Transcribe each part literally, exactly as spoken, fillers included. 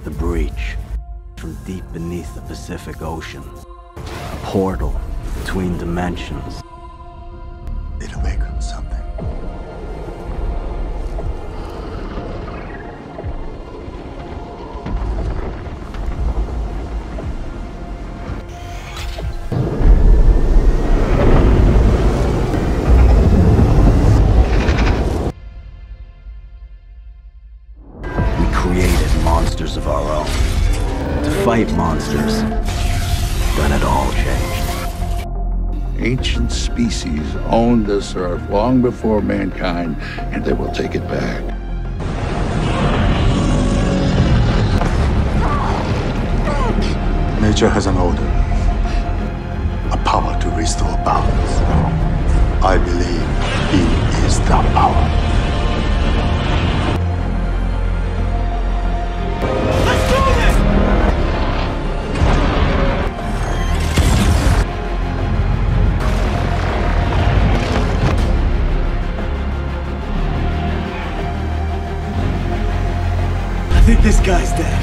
The breach, from deep beneath the Pacific Ocean. A portal between dimensions. It'll make something. We created monsters of our own. To fight monsters. Then it all changed. Ancient species owned this earth long before mankind, and they will take it back. Nature has an order, a power to restore balance. I believe he is that power. I think this guy's dead.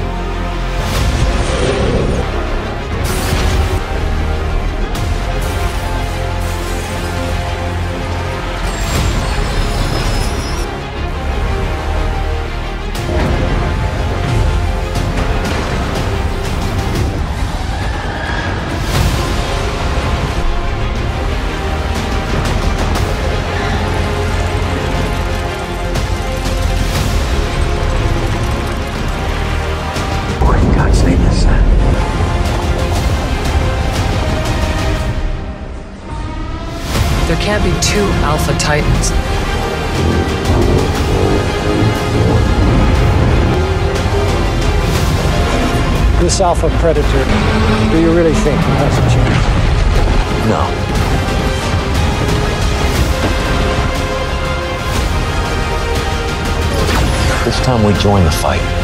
There can't be two Alpha Titans. This Alpha Predator, do you really think he has a chance? No. This time we join the fight.